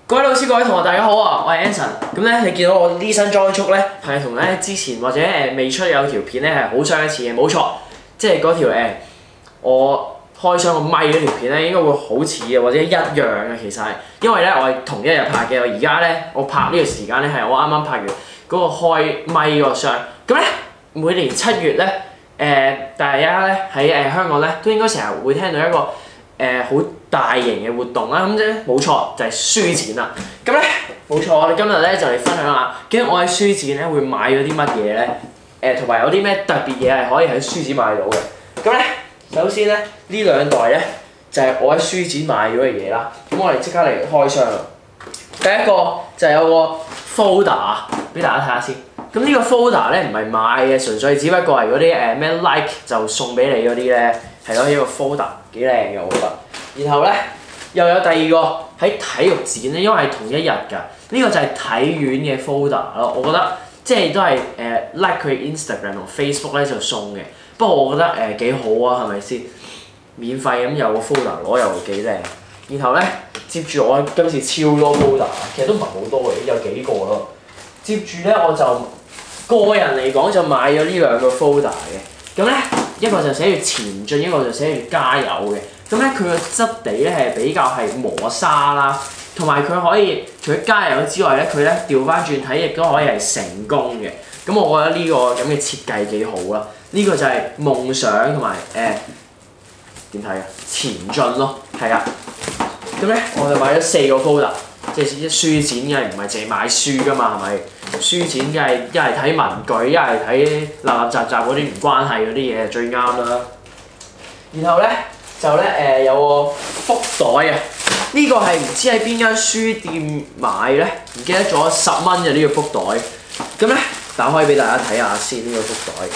各位老師、各位同學，大家好啊！我係 Anson。咁咧，你見到我呢身裝束咧，係同咧之前或者未出有條片咧係好相似嘅，冇錯。即係嗰條我開箱個咪嗰條片咧，應該會好似嘅，或者一樣嘅其實係。因為咧，我係同一日拍嘅。我而家咧，我拍呢個時間咧係我啱啱拍完嗰個開咪嗰個箱。咁咧，每年7月咧，大家咧喺香港咧都應該成日會聽到一個好大型嘅活動啦，咁啫冇錯就係書展啦。咁咧冇錯，我哋今日咧就嚟分享下，究竟我喺書展咧會買咗啲乜嘢咧？同埋有啲咩特別嘢係可以喺書展買到嘅。咁咧首先咧呢兩袋咧就係我喺書展買咗嘅嘢啦。咁我哋即刻嚟開箱啦。第一個就係有個 folder 俾大家睇下先。咁呢個 folder 咧唔係買嘅，純粹只不過係嗰啲咩 like 就送俾你嗰啲咧，係咯，呢個 folder 幾靚嘅我覺得。然後咧又有第二個喺體育展咧，因為係同一日㗎。呢個就係體院嘅 folder 咯，我覺得即係都係like 佢 Instagram 同 Facebook 咧就送嘅。不過我覺得幾好啊，係咪先？免費咁有個 folder 攞又幾靚。然後咧接住我今次超多 folder， 其實都唔係好多嘅，有幾個咯。接住咧我就個人嚟講就買咗呢兩個 folder 嘅。咁咧一個就寫住前進，一個就寫住加油嘅。咁咧佢個質地咧係比較係磨砂啦，同埋佢可以除咗加油之外咧，佢咧調翻轉睇亦都可以係成功嘅。咁我覺得呢個咁嘅設計幾好啦。呢個就係夢想同埋點睇啊？前進咯，係啊。咁咧我就買咗4個 folder， 即係書展梗係唔係淨係買書㗎嘛，係咪？書展梗係一係睇文具，一係睇立立雜雜嗰啲唔關係嗰啲嘢最啱啦。然後咧就咧有個福袋啊！呢個係唔知喺邊間書店買咧，唔記得咗10蚊嘅呢個福袋。咁咧打開俾大家睇下先呢個福袋。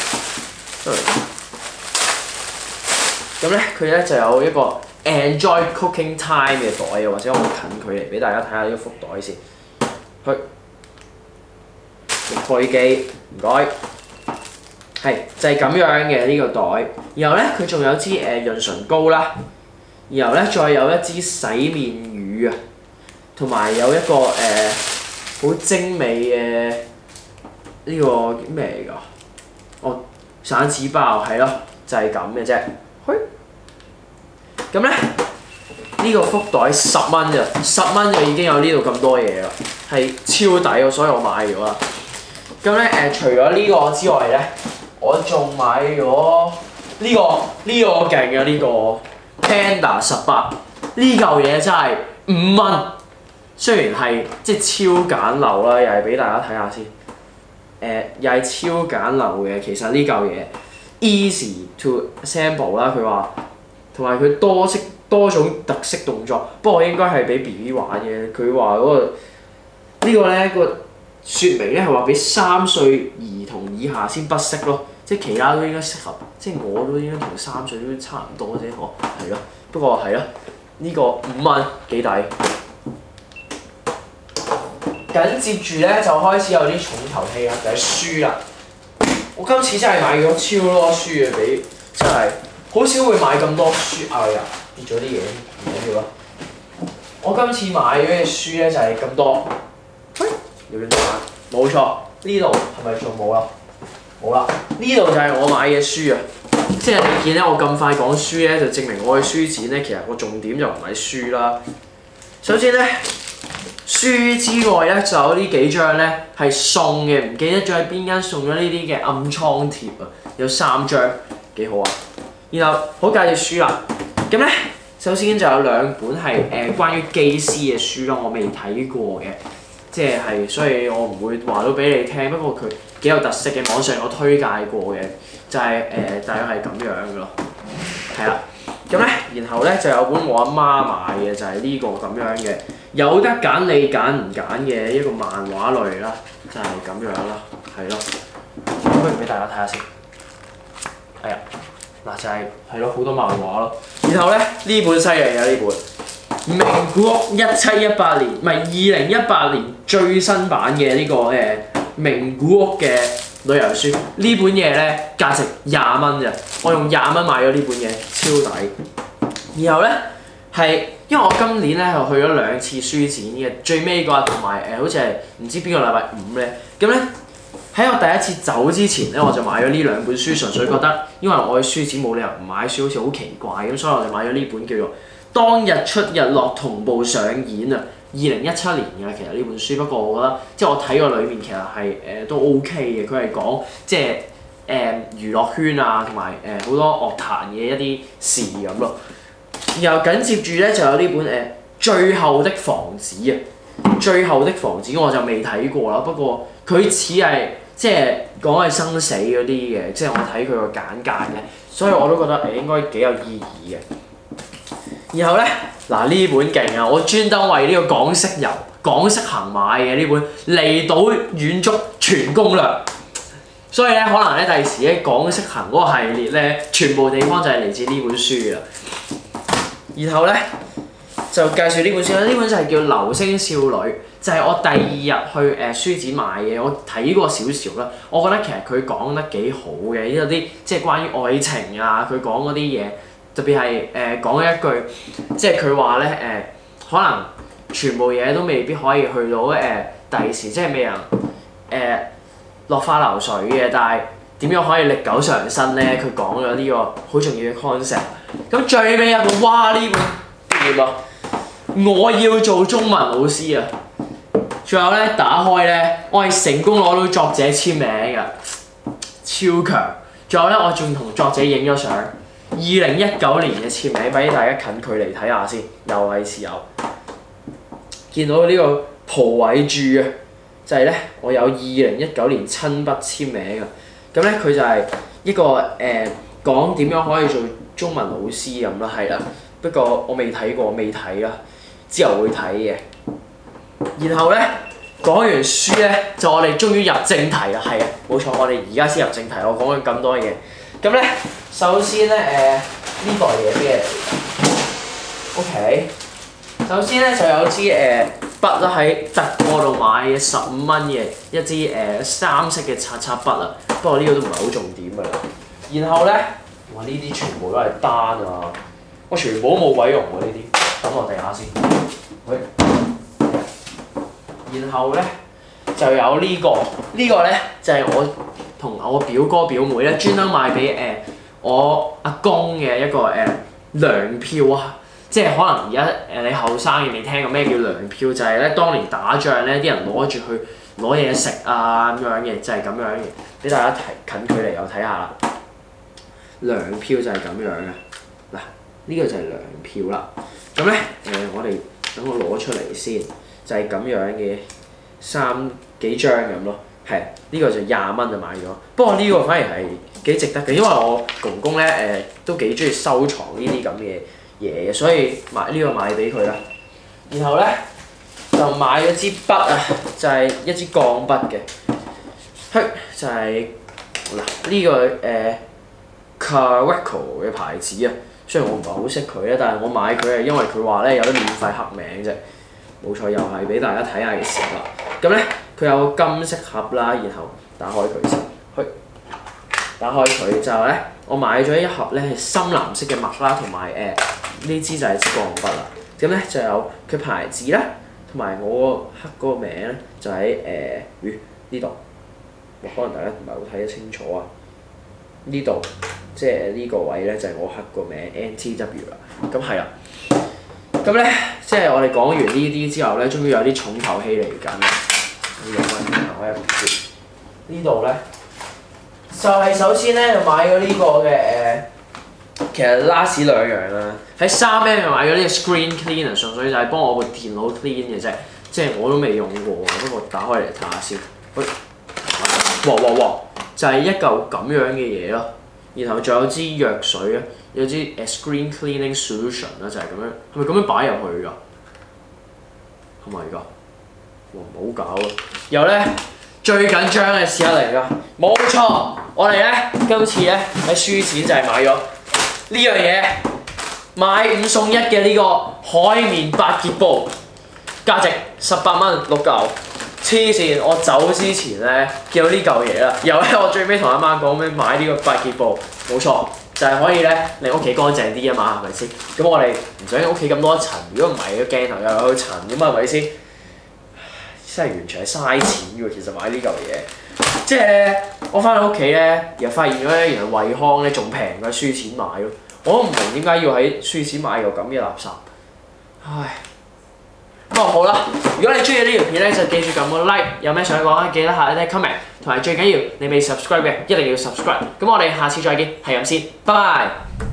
咁咧佢咧就有一個 Enjoy Cooking Time 嘅袋啊，或者我近距離俾大家睇下呢個福袋先。去開機，唔該。係就係咁樣嘅呢個袋。然後咧佢仲有支潤唇膏啦。然後咧再有一支洗面乳啊，同埋有一個好精美嘅呢個咩嚟㗎？哦，散紙包係咯，就係咁嘅啫。咁咧呢個福袋10蚊咋，10蚊就已經有呢度咁多嘢啦，係超抵喎，所以我買咗啦。咁咧除咗呢個之外咧，我仲買咗呢個勁嘅呢個 Panda 18，呢嚿嘢真係5蚊，雖然係即係超簡陋啦，又係俾大家睇下先。又係超簡陋嘅，其實呢嚿嘢 easy to assemble 啦，佢話，同埋佢多種特色動作。不過應該係俾 BB 玩嘅，佢話嗰個呢個咧個説明咧係話俾3歲兒童以下先不適咯，即係其他都應該適合，即係我都應該同3歲都差唔多啫，係咯。不過係咯，呢個5蚊幾抵。緊接住咧就開始有啲重頭戲啦，就係書啦。我今次真係買咗超多書嘅，俾真係好少會買咁多書。呀，跌咗啲嘢，唔緊要啦。我今次買咗嘅書咧就係咁多。要亂玩，冇錯。呢度係咪仲冇啦？冇啦。呢度就係我買嘅書啊。即係你見咧，我咁快講書咧，就證明我去書展咧，其實個重點就唔係書啦。首先咧，書之外咧，就有呢幾張咧係送嘅，唔記得咗喺邊間送咗呢啲嘅暗瘡貼啊，有3張，幾好啊！然後好介紹書啦，咁咧首先就有2本係關於機師嘅書咯，我未睇過嘅，即係所以我唔會話到俾你聽，不過佢幾有特色嘅，網上有推介過嘅，就係大約係咁樣嘅咯，係啦。咁咧，然後咧就有本我阿媽買嘅，就係呢個咁樣嘅，有得揀你揀唔揀嘅一個漫畫類啦，就係咁樣啦，係咯。不如俾大家睇下先。係啊，嗱就係咯，好多漫畫咯。然後咧呢本犀利啊，呢本名古屋1718年，唔係2018年最新版嘅呢個名古屋嘅旅遊書。呢本嘢咧價值20蚊咋，我用20蚊買咗呢本嘢，超抵。然後咧係因為我今年咧係去咗2次書展嘅，最尾嗰日同埋好似係唔知邊個禮拜5咧，咁咧喺我第一次走之前咧，我就買咗呢2本書，純粹覺得因為我去書展冇理由唔買書，好似好奇怪咁，所以我就買咗呢本叫做《當日出日落同步上演》啊，2017年嘅其實呢本書，不過我覺得即係我睇過裡面其實係都 OK 嘅，佢係講即係娛樂圈啊同埋好多樂壇嘅一啲事咁咯。然後緊接住咧就有呢本最後的房子啊，最後的房子我就未睇過啦，不過佢似係即係講係生死嗰啲嘅，即係我睇佢個簡介咧，所以我都覺得應該幾有意義嘅。然後咧嗱呢本勁啊，我專登為呢個港式遊、港式行買嘅呢本《離島遠足全攻略》。所以咧，可能咧第時咧港式行嗰個系列咧，全部地方就係嚟自呢本書啦。然後咧就介紹呢本書啦，呢本就係叫《流星少女》，就係我第2日去書展買嘅，我睇過少少啦。我覺得其實佢講得幾好嘅，有啲即係關於愛情啊，佢講嗰啲嘢，特別係講一句，即係佢話咧可能全部嘢都未必可以去到第時，即係未能落花流水嘅，但係點樣可以歷久常新咧？佢講咗呢個好重要嘅 concept。咁最尾有個哇呢本點啊！我要做中文老師啊！仲有咧打開咧，我係成功攞到作者簽名㗎，超強！仲有咧，我仲同作者影咗相，2019年嘅簽名，俾大家近距離睇下先，又係時候見到呢個蒲偉柱啊！就係咧，我有2019年親筆簽名㗎。咁咧佢就係一個講點樣可以做中文老師咁啦，係啦。不過我未睇過，未睇啦，之後會睇嘅。然後咧講完書咧，就我哋終於入正題啦，係啊，冇錯，我哋而家先入正題。我講緊咁多嘢，咁咧首先咧呢袋嘢咩嚟 ？OK， 首先咧就有支筆啦，喺特貨度買嘅15蚊嘅一支3色嘅擦擦筆啊，不過呢個都唔係好重點㗎啦。然後咧，哇呢啲全部都係單啊，我全部都冇鬼用喎呢啲，等我地下先。然後咧就有呢個，呢個咧就係我同我表哥表妹咧專登買俾我阿公嘅一個糧票啊。即係可能而家你後生嘅未聽過咩叫糧票，就係咧當年打仗咧啲人攞住去攞嘢食啊咁樣嘅，就係咁樣嘅，俾大家近距離又睇下啦。糧票就係咁樣嘅，嗱呢個就係糧票啦。咁咧我哋等我攞出嚟先，就係咁樣嘅3幾張咁咯，係呢個就20蚊就買咗。不過呢個反而係幾值得嘅，因為我公公咧都幾中意收藏呢啲咁嘅嘢，所以買呢個買俾佢啦。然後咧就買咗支筆啊，就係一支鋼筆嘅，就係嗱呢個Kaweco 嘅牌子啊。雖然我唔係好識佢咧，但係我買佢係因為佢話咧有得免費刻名啫。冇錯，又係俾大家睇下嘅時候啦。咁咧佢有個金色盒啦，然後打開佢先，打開佢就咧，我買咗一盒咧係深藍色嘅墨啦，同埋呢支就係支鋼筆啦。咁咧就有佢牌子啦，同埋我刻嗰個名咧就喺呢度。可能大家唔係好睇得清楚啊。呢度即係呢個位咧就係我刻個名 NTW 啦。咁係啦。咁咧即係我哋講完呢啲之後咧，終於有啲重頭戲嚟緊啦。呢個開一個先。呢度咧就係首先咧就買咗呢個嘅其實 last 2樣啦。喺3M 就買咗呢個 screen cleaner， 純粹就係幫我部電腦 clean 嘅啫，即係我都未用過，不過打開嚟睇下先。哇！就係一嚿咁樣嘅嘢咯。然後仲有支藥水啊，有支screen cleaning solution 啦，就係咁樣。係咪咁樣擺入去㗎？係咪㗎？哇！唔好搞啊！然後咧最緊張嘅時刻嚟㗎，冇錯，我哋咧今次咧喺書展就係買咗呢樣嘢，買5送1嘅呢個海綿百潔布，價值18蚊6嚿。黐線！我走之前咧見到呢嚿嘢啦，然後咧我最尾同阿媽講咩買呢個百潔布，冇錯， 就係可以咧令屋企乾淨啲啊嘛，係咪先？咁我哋唔想屋企咁多塵，如果唔係個鏡頭又有塵咁啊，係咪先？真係完全係嘥錢嘅喎，其實買呢嚿嘢。即係咧，我翻到屋企咧，又發現咗咧，原來惠康咧仲平過輸錢買咯。我都唔明點解要喺輸錢買嚿咁嘅垃圾。唉。不過好啦，如果你中意呢條片咧，就記住撳個 like， 有咩想講記得下啲 comment， 同埋最緊要你未 subscribe 嘅一定要 subscribe。咁我哋下次再見，係咁先，拜拜。